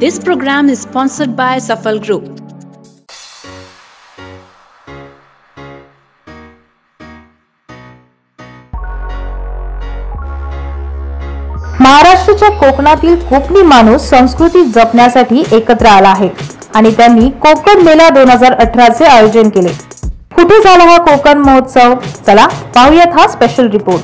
This program is sponsored by Safal Group. महाराष्ट्राच्या कोकणातील कोकणी माणूस संस्कृती जपण्यासाठी एकत्र आला आहे आणि त्यांनी कोकण मेळा 2018 चे आयोजन केले। कुठे झाला हा कोकण महोत्सव? चला पाहूयात हा स्पेशल रिपोर्ट।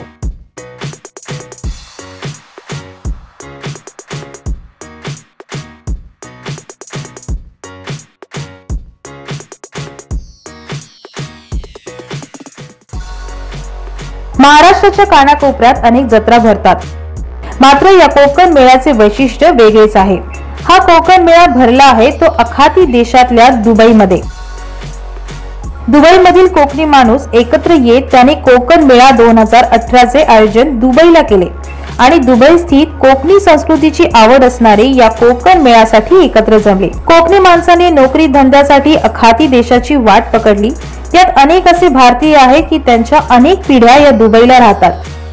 महाराष्ट्राच्या कानाकोपऱ्यात अनेक जत्रा भरतात, मात्र या कोकण मेळ्याचे वैशिष्ट्य वेगळेच आहे। हा कोकण मेळा भरला आहे तो अखाती देशातल्या दुबईमध्ये। दुबईमधील कोकणी माणूस एकत्र येत त्याने कोकण मेळा 2018 चे आयोजन दुबईला केले आणि दुबई स्थित कोकणी संस्कृतीची आवड असणारे या कोकण मेळ्यासाठी एकत्र जमले। कोकणी माणसाने नोकरी धंद्यासाठी अखाती देशाची वाट पकडली। यात अनेक असे भारतीय आहेत की त्यांच्या अनेक पिढ्या या दुबईला राहतात।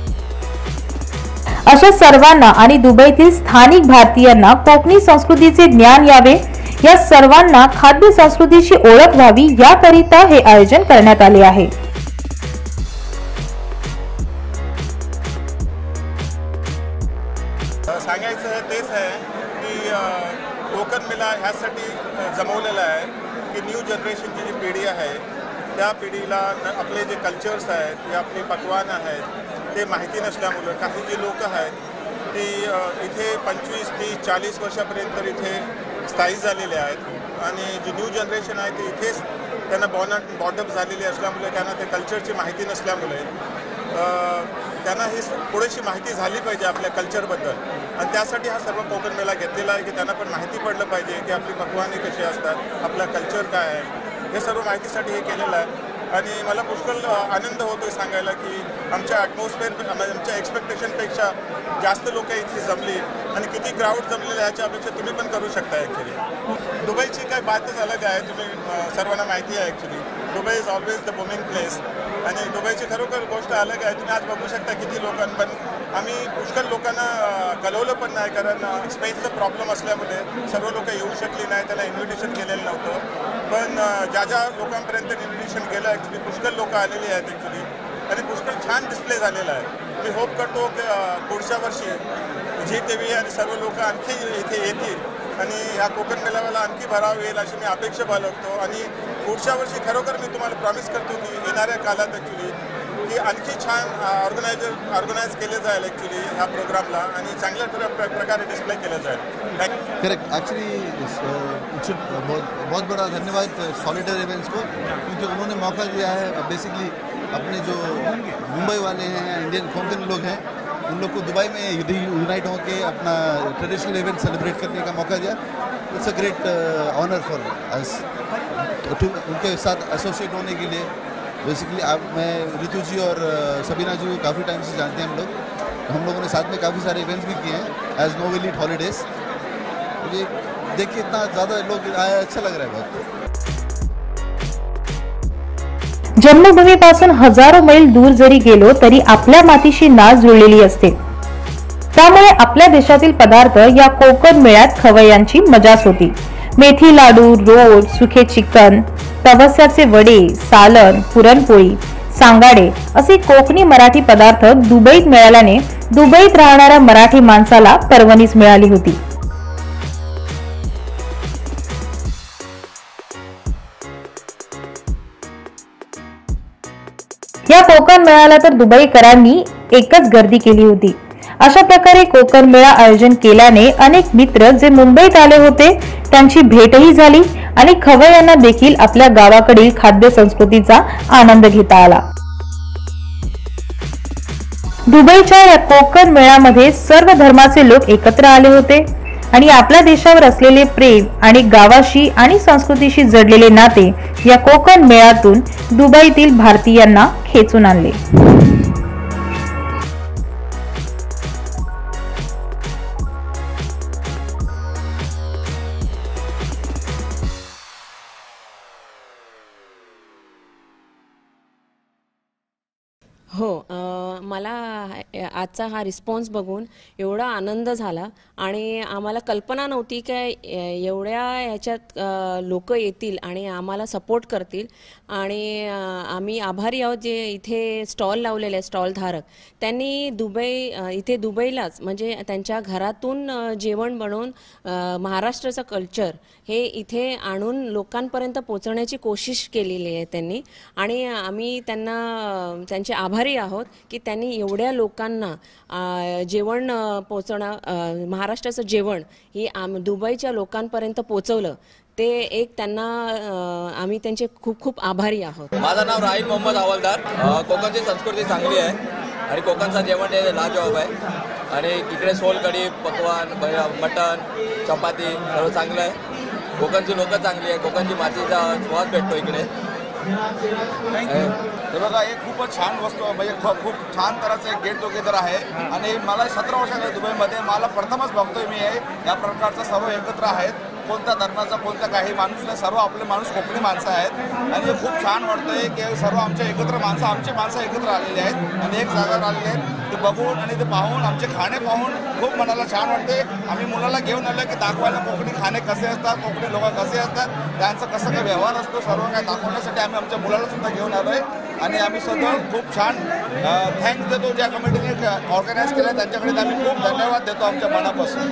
अशा सर्वांना आणि दुबईतील स्थानिक भारतीयांना कोकणी संस्कृतीचे ज्ञान यावे, या सर्वांना खाद्य संस्कृतीची ओळख व्हावी याकरिता हे आयोजन करण्यात आले आहे। सांगायचं तेच आहे की कोकण मेळा ह्यासाठी जमवलेला आहे की न्यू जनरेशनची जी पिढी आहे त्या पिढीला आपले जे कल्चर्स आहेत या आपली पक्वान आहेत ते माहिती नसल्यामुळे काही जी लोक आहेत ती इथे 25, 30, 40 वर्षापर्यंत इथे स्थायिक झालेले आहेत आणि जी न्यू जनरेशन आहे ती इथेच त्यांना बॉर्डअप झालेली असल्यामुळे त्यांना ते कल्चरची माहिती नसल्यामुळे त्यांना ही थोडीशी माहिती झाली पाहिजे आपल्या कल्चरबद्दल आणि त्यासाठी हा सर्व कोकण मेळा घेतलेला आहे की त्यांना पण माहिती पडलं पाहिजे की आपली पक्वाने कशी असतात, आपला कल्चर काय आहे, हे सर्व माहितीसाठी हे केलेलं आहे। आणि मला पुष्कळ आनंद होतो सांगायला की आमच्या ॲटमॉस्फिअर आमच्या एक्सपेक्टेशनपेक्षा जास्त लोक इथे जमली आणि किती क्राऊड जमलेले ह्याच्या अपेक्षा तुम्ही पण करू शकता। ॲक्च्युली दुबईची काय बातच अलग आहे, तुम्ही सर्वांना माहिती आहे। Actually Dubai is always the booming place आणि दुबईची खरोखर गोष्ट अलग आहे। तुम्ही आज बघू शकता किती लोकांना, पण आम्ही पुष्कळ लोकांना कळवलं पण नाही कारण स्पेसचा प्रॉब्लेम असल्यामुळे सर्व लोक येऊ शकली नाही, त्यांना इन्व्हिटेशन केलेलं नव्हतं। पण ज्या ज्या लोकांपर्यंत इन्व्हिटेशन गेलं ॲक्च्युली पुष्कळ लोक आलेली आहेत ॲक्च्युली आणि पुष्कळ छान डिस्प्ले झालेला आहे। मी होप करतो की पुढच्या वर्षी जी TV आणि सर्व लोक आणखी इथे येतील आणि ह्या कोकण मेळाव्याला आणखी भराव येईल अशी मी अपेक्षा बाळगतो आणि पुढच्या वर्षी खरोखर मी तुम्हाला प्रॉमिस करतो की येणाऱ्या काळात ॲक्च्युली की आणखी छान ऑर्गनाइज केले जाईल ॲक्च्युली ह्या प्रोग्रामला आणि चांगल्या प्रकारे डिस्प्ले केलं जाईल। करेक्ट। एक्चुअली बहुत बड़ा धन्यवाद सॉलिडर इवेंट्स को क्योंकि उन्होंने मौका दिया है। बेसिकली अपने जो मुंबई वाले हैं, इंडियन कोकन लोग हैं, उन लोग को दुबई में यूनाइट होकर अपना ट्रेडिशनल इवेंट सेलिब्रेट करने का मौका दिया। It's a great honour for us उनके साथ एसोसिएट होने के लिए। बेसिकली मैं रितु जी और सबीना जी को काफ़ी टाइम से जानते हैं हम लोगों ने साथ में काफ़ी सारे इवेंट्स भी किए हैं एज नोवेल ईट हॉलीडेज। ये देखिए इतना ज़्यादा लोग आए, अच्छा लग रहा है बहुत। जन्मभूमीपासून हजारो मैल दूर जरी गेलो तरी आपल्या मातीशी नाळ जुळलेली असते। त्यामुळे आपल्या देशातील पदार्थ या कोकण मेळ्यात खवय्यांची मजाच होती। मेथी लाडू, रोट, सुखे चिकन, तवस्याचे वडे, सालन, पुरणपोळी, सांगाडे असे कोकणी मराठी पदार्थ दुबईत मिळाल्याने दुबईत राहणाऱ्या मराठी माणसाला पर्वणीच मिळाली होती। या कोकण मेळ्याला तर दुबईकरांनी एकच गर्दी केली होती। अशा प्रकारे कोकण मेळा आयोजन केल्याने अनेक मित्र जे मुंबईत आले होते त्यांची भेटही झाली आणि खवय्यांना देखील आपल्या गावाकडील खाद्य संस्कृतीचा आनंद घेता आला। दुबईच्या या कोकण मेळ्यामध्ये सर्व धर्माचे लोक एकत्र आले होते आणि आपल्या देशावर असलेले प्रेम आणि गावाशी आणि संस्कृतीशी जडलेले नाते या कोकण मेळ्यातून दुबईतील भारतीयांना खेचून आणले। हो, मला आजचा हा रिस्पॉन्स बघून एवढा आनंद झाला आणि आम्हाला कल्पना नव्हती की एवढ्या ह्याच्यात लोक येतील आणि आम्हाला सपोर्ट करतील आणि आम्ही आभारी आहोत जे इथे स्टॉल लावलेले आहे, स्टॉल धारक त्यांनी इथे दुबईलाच म्हणजे त्यांच्या घरातून जेवण बनवून महाराष्ट्राचं कल्चर हे इथे आणून लोकांपर्यंत पोहोचवण्याची कोशिश केलेली आहे त्यांनी आणि आम्ही त्यांचे आभारी आहोत की त्यांनी एवढ्या लोकांना जेवण पोहोचवणं, महाराष्ट्राचं जेवण ही दुबईच्या लोकांपर्यंत पोहोचवलं ते एक त्यांना आम्ही त्यांचे खूप खूप आभारी आहोत. माझं नाव राहील मोहम्मद हवालदार. कोकणची संस्कृती चांगली आहे आणि कोकणचं जेवण हे लाजवाब आहे आणि इकडे सोलकढी, पकवान, मटण, चपाती सर्व चांगलं आहे. कोकणची लोक चांगली आहे, कोकणची मातीचा स्वाद भेटतो इकडे. हे बघा, हे खूपच छान वस्तू म्हणजे खूप छान तऱ्हेचं एक गेट टुगेदर आहे आणि मला 17 वर्ष झाले दुबईमध्ये. मला प्रथमच बघतोय मी या प्रकारचं सर्व एकत्र आहेत. कोणत्या धर्माचा कोणत्या काही माणूस नाही, सर्व आपले माणूस कोकणी माणसं आहेत आणि हे खूप छान वाटतंय की सर्व आमचे एकत्र आमची माणसं एकत्र आलेली आहेत आणि एक जागेवर आलेले आहेत. ते बघून आणि ते पाहून आमचे खाणे पाहून खूप मनाला छान वाटते. आम्ही मुलाला घेऊन आलो की दाखवायला कोकणी खाणे कसे असतात, कोकणी लोक कसे असतात, त्यांचं कसं काय व्यवहार असतो, सर्व काय दाखवण्यासाठी आम्ही आमच्या मुलाला सुद्धा घेऊन आलो आहे आणि आम्ही सगळं खूप छान थँक्स देतो ज्या कमिटीने ऑर्गनाईज केलं त्यांच्याकडे आम्ही खूप धन्यवाद देतो आमच्या मनापासून.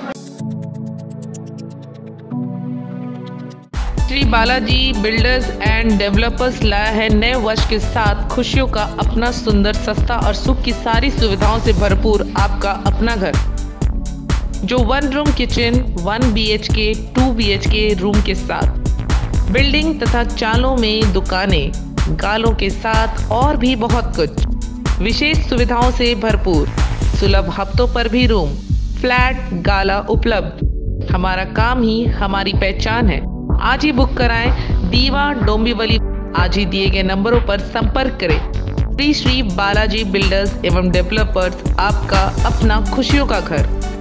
Shri Balaji builders and developers लाया है नए वर्ष के साथ खुशियों का अपना सुंदर, सस्ता और सुख की सारी सुविधाओं से भरपूर आपका अपना घर, जो 1 room kitchen, 1 BHK, 2 BHK room के साथ, बिल्डिंग तथा चालों में दुकानें, गालों के साथ और भी बहुत कुछ, विशेष सुविधाओं से भरपूर, सुलभ हफ्तों पर भी रूम, फ्लैट, गाला उपलब्ध. हमारा काम ही हमारी पहचान है. आज ही बुक कराएं. दीवा, डोंबिवली. आज ही दिए गए नंबरों पर संपर्क करें. श्री बालाजी बिल्डर्स एवं डेवलपर्स, आपका अपना खुशियों का घर.